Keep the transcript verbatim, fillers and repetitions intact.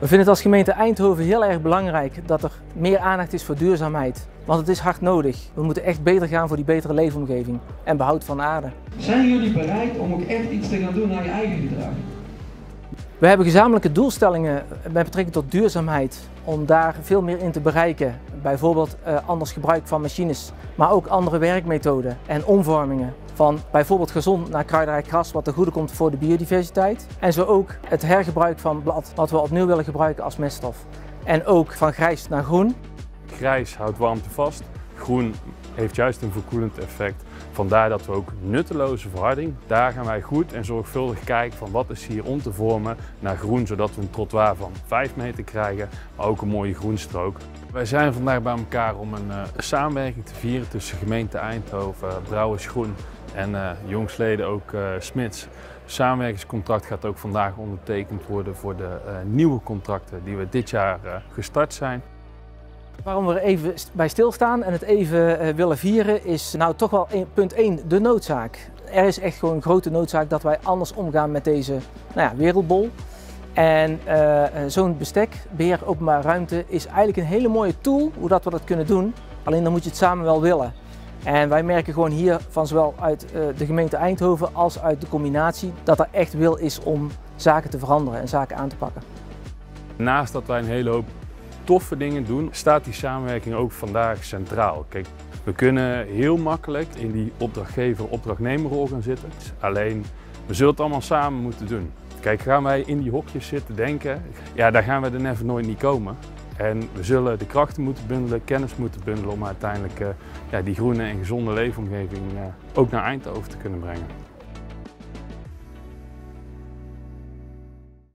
We vinden het als gemeente Eindhoven heel erg belangrijk dat er meer aandacht is voor duurzaamheid. Want het is hard nodig. We moeten echt beter gaan voor die betere leefomgeving en behoud van de aarde. Zijn jullie bereid om ook echt iets te gaan doen aan je eigen gedrag? We hebben gezamenlijke doelstellingen met betrekking tot duurzaamheid om daar veel meer in te bereiken. Bijvoorbeeld uh, anders gebruik van machines, maar ook andere werkmethoden en omvormingen. Van bijvoorbeeld gezond naar kruidenrijk gras wat ten goede komt voor de biodiversiteit. En zo ook het hergebruik van blad wat we opnieuw willen gebruiken als meststof. En ook van grijs naar groen. Grijs houdt warmte vast, groen heeft juist een verkoelend effect. Vandaar dat we ook nutteloze verharding, daar gaan wij goed en zorgvuldig kijken van wat is hier om te vormen naar groen, zodat we een trottoir van vijf meter krijgen, maar ook een mooie groenstrook. Wij zijn vandaag bij elkaar om een uh, samenwerking te vieren tussen gemeente Eindhoven, Brouwers Groen en uh, jongsleden ook uh, Smits. Het samenwerkingscontract gaat ook vandaag ondertekend worden voor de uh, nieuwe contracten die we dit jaar uh, gestart zijn. Waarom we er even bij stilstaan en het even willen vieren is nou toch wel punt één de noodzaak. Er is echt gewoon een grote noodzaak dat wij anders omgaan met deze nou ja, wereldbol. En uh, zo'n bestek, beheer openbare ruimte, is eigenlijk een hele mooie tool hoe dat we dat kunnen doen. Alleen dan moet je het samen wel willen. En wij merken gewoon hier van zowel uit uh, de gemeente Eindhoven als uit de combinatie dat er echt wil is om zaken te veranderen en zaken aan te pakken. Naast dat wij een hele hoop toffe dingen doen, staat die samenwerking ook vandaag centraal. Kijk, we kunnen heel makkelijk in die opdrachtgever-opdrachtnemerrol gaan zitten. Alleen, we zullen het allemaal samen moeten doen. Kijk, gaan wij in die hokjes zitten denken, ja, daar gaan we er never nooit niet komen. En we zullen de krachten moeten bundelen, kennis moeten bundelen om uiteindelijk uh, ja, die groene en gezonde leefomgeving uh, ook naar Eindhoven te kunnen brengen.